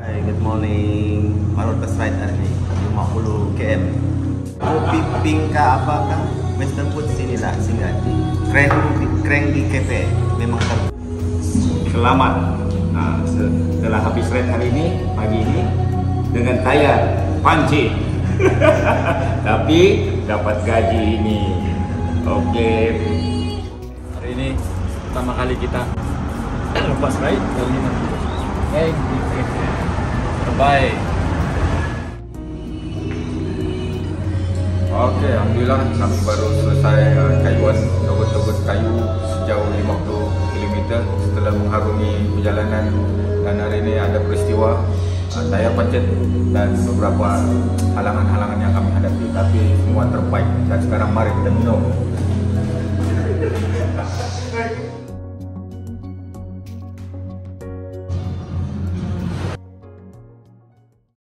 Hai, good morning. Baru test ride hari ini 50 km. Mau piping kah apakah? Western Food sini lah, singgah di Krank di cafe. Memang Selamat. Nah, setelah habis ride hari ini, pagi ini dengan tayar panci. Tapi dapat gaji ini. Oke. Hari ini pertama kali kita lepas ride dari terbaik. Oke, alhamdulillah kami baru selesai kayuan tebut-tebut kayu sejauh 50 km setelah mengharungi perjalanan, dan hari ini ada peristiwa tayar pancet dan beberapa halangan-halangan yang kami hadapi, tapi semua terbaik. Dan sekarang mari kita minum